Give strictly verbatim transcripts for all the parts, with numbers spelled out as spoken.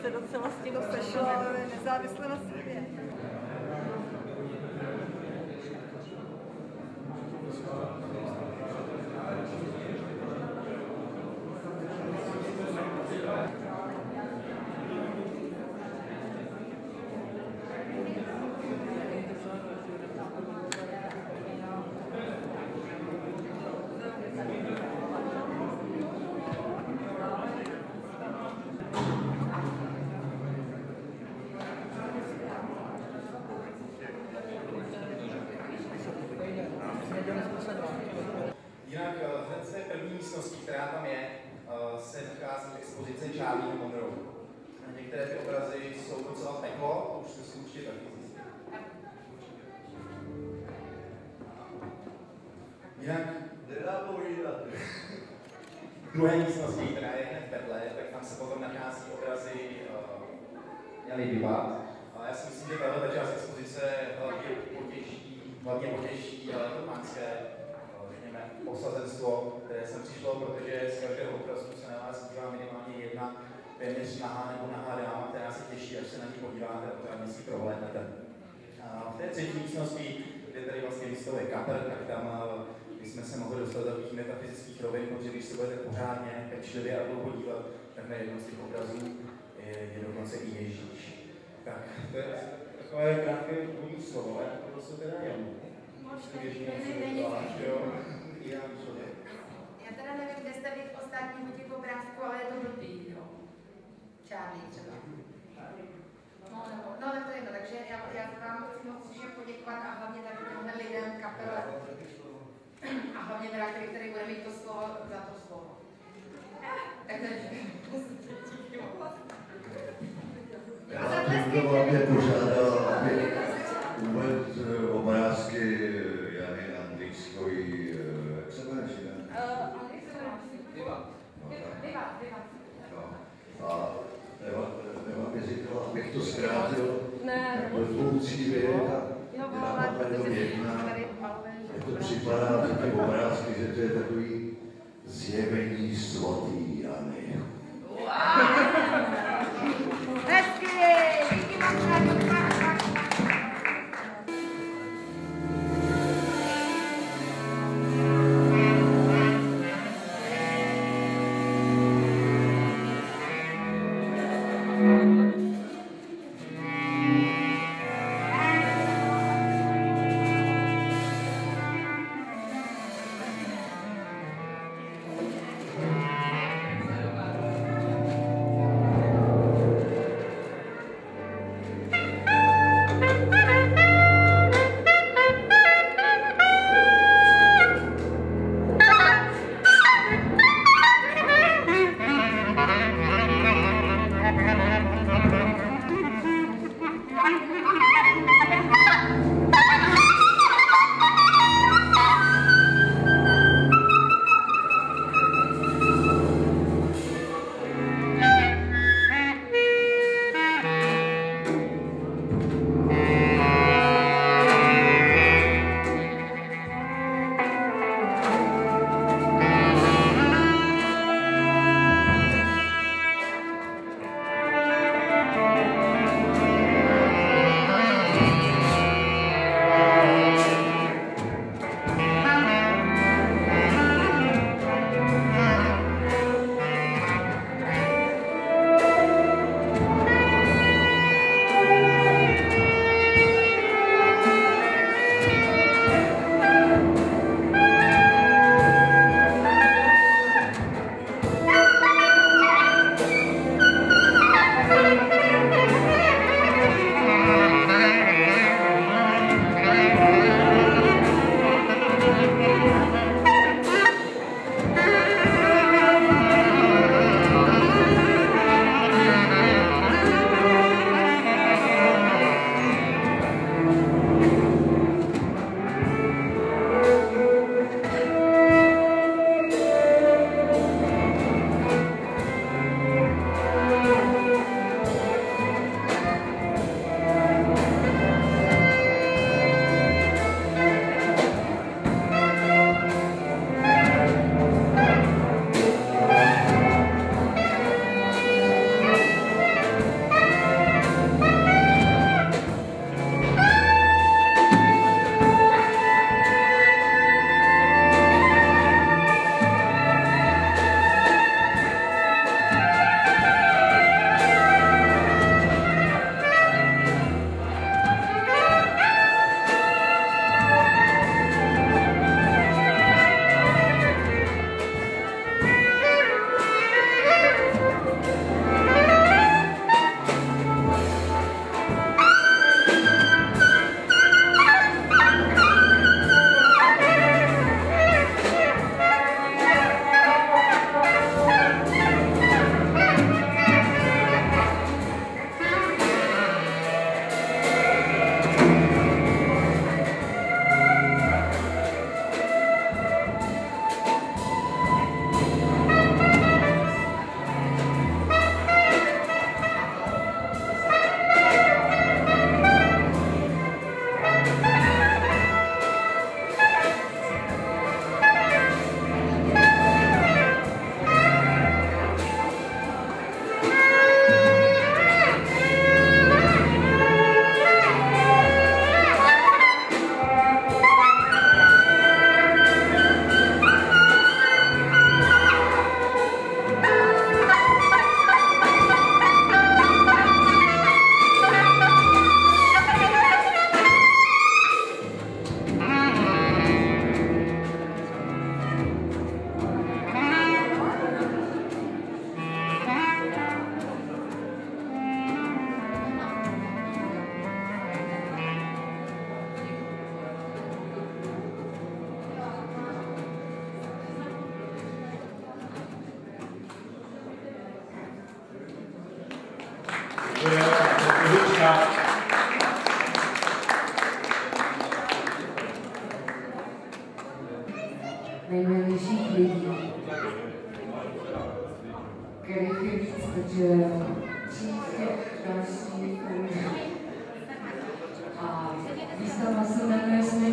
se docela s tím sešlo, ale nezávisle na sobě. Jinak hned z té první místnosti, která tam je, se nachází expozice Charlie Monroe. Některé ty obrazy jsou docela peklo, to už jste si určitě taky zjistili. Jinak v druhé místnosti, která je hned vedle, tak tam se potom nachází obrazy uh, Jany Divat. A já si myslím, že tahle část expozice hlavně potěší, hlavně potěší turkmánské osazenstvo, které jsem přišlo, protože z každého obrazu se na vás dívá minimálně jedna téměř nahá nebo nahá dáma, která se těší, až se na ní podíváte a pořádně si prohlédnete. V té třetí místnosti, kde tady vlastně výstavuje kapel, tak tam jsme se mohli dostat do takových metafyzických rovin, protože když se budete pořádně pečlivě a dlouho dívat, tak na jednom z těch obrazů je, je dokonce i Ježíš. Tak, to je takové krátké úvodní slovo, ale to se teda jen. Já teda nevím, kde jste vidět ostatního těch obrázků, ale je to blbý, jo. Charlie třeba. No, nebo, no, tak to je to, takže já, já vám chci všem poděkovat a hlavně tady těmhle lidem, kapele. A hlavně teda, který, který bude mít to slovo za to slovo. Tak to je Já bych to hlavně požádal, aby uvedl obrázky Jany Andrýskové, jak se jmenuje? Diva. Diva, Diva. A nemám věřitel, abych to zkrátil do dvou cíly. Jedna jenom jedna. Mně to připadá, že ty obrázky, že to je takový zjevení svatý Jany. Hezky! Díky moc,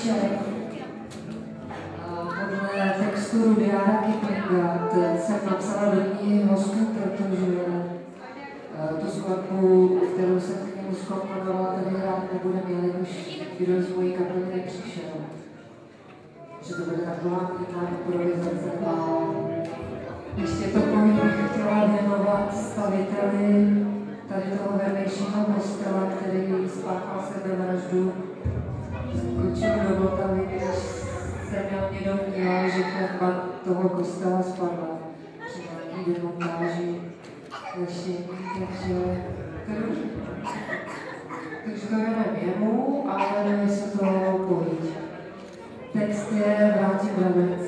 příček. Podle textu Rudyarda Kiplinga jsem napsala do knihy Hostů, protože tu skladbu, kterou jsem k němu zkomponovala, tady hrát nebudem, jelikož kdo z mojí kapely nepřišel. Že to bude taková pěkná improvizace. A ještě to bych chtěla věnovat staviteli tady toho vedlejšího kostela, který spáchal sebevraždu. Skočil do Vltavy, když se měl mě domníval, že klenba toho kostela spadla při nějaký demontáži lešení, takže takže to jenom jemu, ale jmenuje se to Pojď. Text je Vráti Brabenci.